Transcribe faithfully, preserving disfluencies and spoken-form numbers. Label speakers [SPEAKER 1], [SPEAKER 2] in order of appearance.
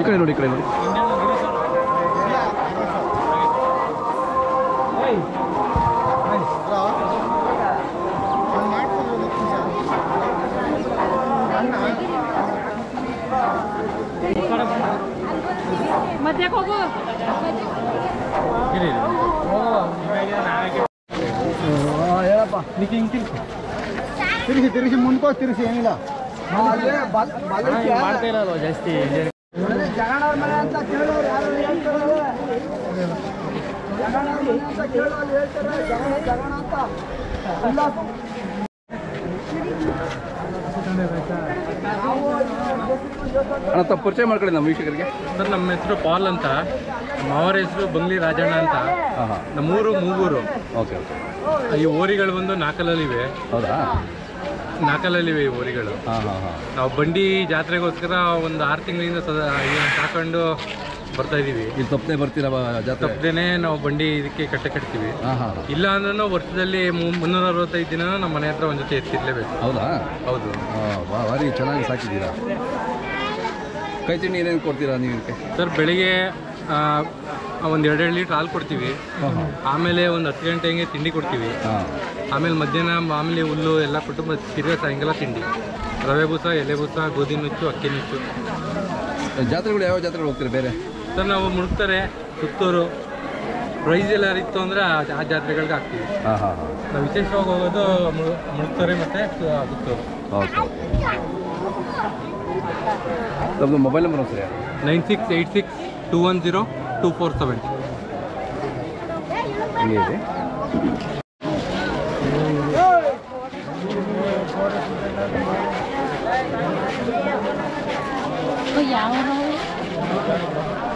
[SPEAKER 1] ಕಡೆ ನೋಡಿ, ಈ ಕಡೆ ನೋಡಿ.
[SPEAKER 2] ಮಧ್ಯ ಹೋಗು.
[SPEAKER 3] ಹೇಳಪ್ಪ. ತಿರುಗಿ ತಿರುಗಿ ಮುಂದ್ಕೋ, ತಿರುಗಿ ಏನಿಲ್ಲ
[SPEAKER 4] ಮಾಡ್ತಾ ಇರಲ್ವ ಜಾಸ್ತಿ.
[SPEAKER 3] ಜಗಣ್ಣವ್ರ ಮನೆ ಅಂತ ಕೇಳೋರು ಯಾರು ಹೇಳ್ತಾರೆ? ಜಗಣ್ಣವ್ರ ಮನೆ ಅಂತ ಕೇಳೋರು ಹೇಳ್ತಾರೆ ಜಗಣ ಜಗಣ ಅಂತ.
[SPEAKER 1] ಅಣ್ಣ ತಪ್ಪು ಪರಿಚಯ ಮಾಡ್ಕೊಳ್ಳಿ ನಮ್ಮ ವೀಕ್ಷಕರಿಗೆ.
[SPEAKER 4] ಸರ್ ನಮ್ಮ ಹೆಸರು ಪಾಲ್ ಅಂತ, ಮಾವರ ಹೆಸರು ಬಂಗ್ಲಿ ರಾಜಣ್ಣ ಅಂತ.
[SPEAKER 1] ಹಾಂ ಹಾಂ.
[SPEAKER 4] ನಮ್ಮೂರು ಮೂಗೂರು.
[SPEAKER 1] Okay okay.
[SPEAKER 4] ಈ ಓರಿಗಳು ಬಂದು ನಾಲ್ಕಲ್ಲಿವೆ.
[SPEAKER 1] ಹೌದಾ?
[SPEAKER 4] ನಾಲ್ಕಲ್ಲಿವೆ ಈ ಓರಿಗಳು.
[SPEAKER 1] ಹಾಂ ಹಾಂ ಹಾಂ.
[SPEAKER 4] ನಾವು ಬಂಡಿ ಜಾತ್ರೆಗೋಸ್ಕರ ಒಂದು ಆರು ತಿಂಗಳಿಂದ ಸದಾ ಸಾಕೊಂಡು ಬರ್ತಾ ಇದೀವಿ.
[SPEAKER 1] ಇಲ್ಲಿ ತಪ್ಪದೆ ಬರ್ತೀರಾ ಜಾತ್ರೆ?
[SPEAKER 4] ತಪ್ಪದೇನೆ ನಾವು ಬಂಡಿ ಇದಕ್ಕೆ ಕಟ್ಟೆ ಕಟ್ತೀವಿ.
[SPEAKER 1] ಹಾಂ ಹಾಂ.
[SPEAKER 4] ಇಲ್ಲ ಅಂದ್ರೂ ವರ್ಷದಲ್ಲಿ ಮುನ್ನೂರ ಅರವತ್ತೈದು ದಿನ ನಮ್ಮ ಮನೆ ಹತ್ರ ಒಂದು ಜೊತೆ ಎತ್ತಿರ್ಲೇಬೇಕು.
[SPEAKER 1] ಹೌದಾ?
[SPEAKER 4] ಹೌದು.
[SPEAKER 1] ಹಾಂ, ಭಾರಿ ಚೆನ್ನಾಗಿ ಸಾಕಿದ್ದೀರಾ. ಕೈ ತಿಂಡಿ ಏನೇನು ಕೊಡ್ತೀರಾ ನೀವು ಇದಕ್ಕೆ?
[SPEAKER 4] ಸರ್ ಬೆಳಿಗ್ಗೆ ಒಂದು ಎರಡೆರಡು ಲೀಟ್ರ್ ಹಾಲು ಕೊಡ್ತೀವಿ. ಆಮೇಲೆ ಒಂದು ಹತ್ತು ಗಂಟೆ ಹಂಗೆ ತಿಂಡಿ ಕೊಡ್ತೀವಿ. ಆಮೇಲೆ ಮಧ್ಯಾಹ್ನ ಮಾಮೂಲಿ ಹುಲ್ಲು ಎಲ್ಲ ಕೊಟ್ಟು ಮತ್ತೆ ತಿರ್ಗಾ ಸಾಯಂಕಾಲ ತಿಂಡಿ. ರವೆ ಬೂಸ, ಎಲೆ ಬೂಸ, ಗೋಧಿ ನುಚ್ಚು, ಅಕ್ಕಿ ನುಚ್ಚು.
[SPEAKER 1] ಜಾತ್ರೆಗಳು ಯಾವ ಜಾತ್ರೆಗಳು ಹೋಗ್ತೀರಾ ಬೇರೆ?
[SPEAKER 4] ಸರ್ ನಾವು ಮುಳುಗ್ತಾರೆ, ಸುತ್ತೂರು, ಪ್ರೈಸ್ ಎಲ್ಲ ಇತ್ತು ಅಂದರೆ ಆ ಜಾತ್ರೆಗಳಿಗೆ ಹಾಕ್ತೀವಿ.
[SPEAKER 1] ಹಾಂ ಹಾಂ ಹಾಂ.
[SPEAKER 4] ನಾವು ವಿಶೇಷವಾಗಿ ಹೋಗೋದು ಮುಳುಗ್ತಾರೆ ಮತ್ತು ಸುತ್ತೂರು.
[SPEAKER 1] ಓಕೆ. ನಮ್ಮದು ಮೊಬೈಲ್ ನಂಬರ್ ಸರಿ?
[SPEAKER 4] Nine six eight six two one zero two four seven.
[SPEAKER 1] ಹಂಗೆ ಇದೆ.
[SPEAKER 2] ಯಾವ